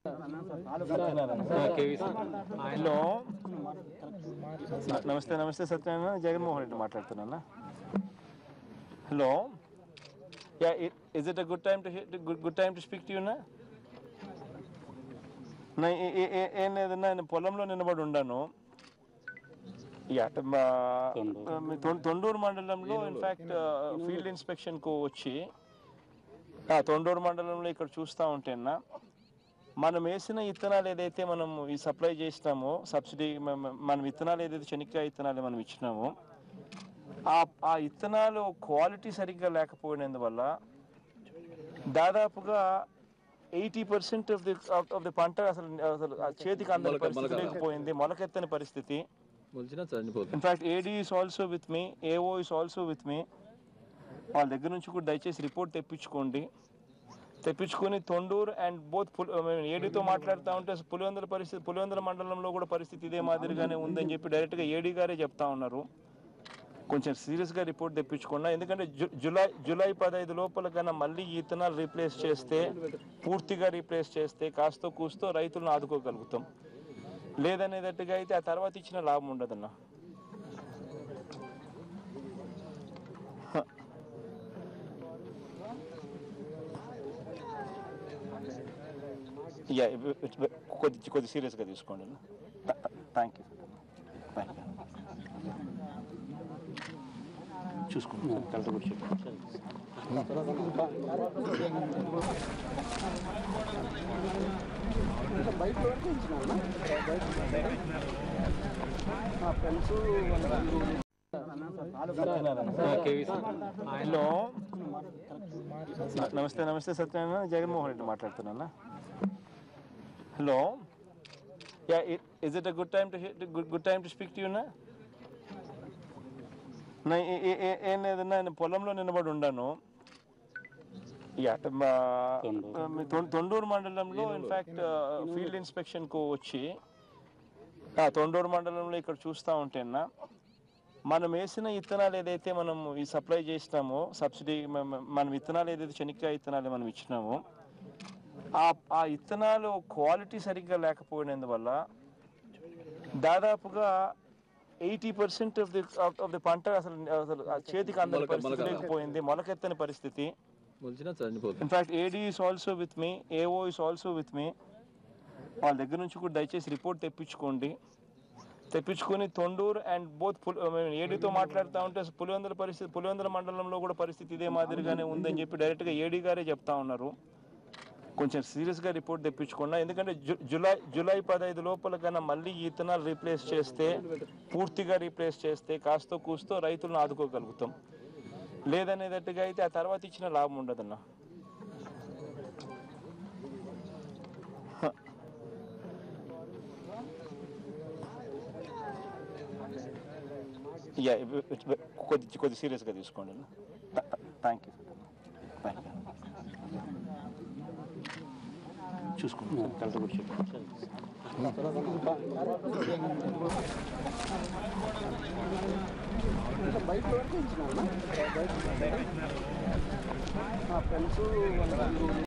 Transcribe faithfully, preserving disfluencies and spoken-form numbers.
Hello నమస్తే నమస్తే సత్యనారాయణ జగన్మోహన్ రెడ్డి మాట్లాడుతున్నా. Hello yeah is it a good time to good good time to speak to you నా? ఏం లేదన్నా, నేను పొలంలో నిలబడి ఉండాను. యా తొండూరు మండలంలో ఇన్ఫ్యాక్ట్ ఫీల్డ్ ఇన్స్పెక్షన్కు వచ్చి తొండూరు మండలంలో ఇక్కడ చూస్తూ ఉంటేనా మనం వేసిన విత్తనాలు ఏదైతే మనం ఈ సప్లై చేసినామో సబ్సిడీ, మనం విత్తనాలు ఏదైతే శనక్కాయ విత్తనాలు మనం ఇచ్చినామో ఆ ఆ విత్తనాలు క్వాలిటీ సరిగ్గా లేకపోయినందువల్ల దాదాపుగా eighty percent of the of the పంట అసలు అసలు చేతికి అందని పరిస్థితి లేకపోయింది, మొలకెత్తని పరిస్థితి. In fact AD is also with me, AO is also with me. వాళ్ళ దగ్గర నుంచి కూడా దయచేసి రిపోర్ట్ తెప్పించుకోండి. తెప్పించుకొని తొండూరు అండ్ బోత్ ఏడీతో మాట్లాడుతూ ఉంటే పులివెందుల పరిస్థితి, పులివెందుల మండలంలో కూడా పరిస్థితి ఇదే మాదిరిగానే ఉందని చెప్పి డైరెక్ట్గా ఏడీ గారే చెప్తా ఉన్నారు. కొంచెం సీరియస్గా రిపోర్ట్ తెప్పించుకున్నా, ఎందుకంటే జు జూలై జూలై పదహైదు లోపల కన్నా మళ్ళీ ఈ విత్తనాలు రీప్లేస్ చేస్తే, పూర్తిగా రీప్లేస్ చేస్తే కాస్తో కూస్తో రైతులను ఆదుకోగలుగుతాం. లేదనేటట్టుగా అయితే ఆ తర్వాత ఇచ్చిన లాభం ఉండదన్న. యా కొద్ది కొద్ది సీరియస్గా తీసుకోండి. థ్యాంక్ యూ థ్యాంక్ యూ చూసుకుంటాం. కలెక్టర్ కూడా చెప్పాను. బయట వరకు ఇచ్చిన ఫ్రెండ్స్. హలో నమస్తే నమస్తే సత్యనారాయణ జగన్మోహన్ రెడ్డి మాట్లాడుతున్నా. Hello yeah is it a good time to good good time to speak to you నా? ఏం లేదన్నా, నేను పొలంలో నిలబడి ఉండాను. యా తొండూరు మండలంలో ఇన్ఫ్యాక్ట్ ఫీల్డ్ ఇన్స్పెక్షన్కు వచ్చి తొండూరు మండలంలో ఇక్కడ చూస్తూ ఉంటేనా మనం వేసిన విత్తనాలు ఏదైతే మనం ఈ సప్లై చేసినామో సబ్సిడీ, మనం విత్తనాలు ఏదైతే శనక్కాయ విత్తనాలు మనం ఇచ్చినామో ఆ ఆ విత్తనాలు క్వాలిటీ సరిగ్గా లేకపోయినందువల్ల దాదాపుగా eighty percent of the of the పంట అసలు అసలు చేతికి అందని పరిస్థితి లేకపోయింది, మొలకెత్తని పరిస్థితి. In fact AD is also with me, AO is also with me. వాళ్ళ దగ్గర నుంచి కూడా దయచేసి రిపోర్ట్ తెప్పించుకోండి. తెప్పించుకొని తొండూరు అండ్ బోత్ ఏడీతో మాట్లాడుతూ ఉంటే పులివెందుల పరిస్థితి, పులివెందుల మండలంలో కూడా పరిస్థితి ఇదే మాదిరిగానే ఉందని చెప్పి డైరెక్ట్గా ఏడీ గారే చెప్తా ఉన్నారు. కొంచెం సీరియస్గా రిపోర్ట్ తెప్పించుకున్నా, ఎందుకంటే జు జూలై జూలై పదహైదు లోపల కన్నా మళ్ళీ ఈ విత్తనాలు రీప్లేస్ చేస్తే, పూర్తిగా రీప్లేస్ చేస్తే కాస్తో కూస్తో రైతులను ఆదుకోగలుగుతాం. లేదనేటట్టుగా అయితే ఆ తర్వాత ఇచ్చిన లాభం ఉండదన్న. యా కొద్ది కొద్ది సీరియస్గా తీసుకోండి. థ్యాంక్ యూ థ్యాంక్ యూ చూసుకుంటాం. కలెక్టర్ కూడా చెప్పాను. బయట వరకు ఇచ్చిన ఫ్రెండ్స్.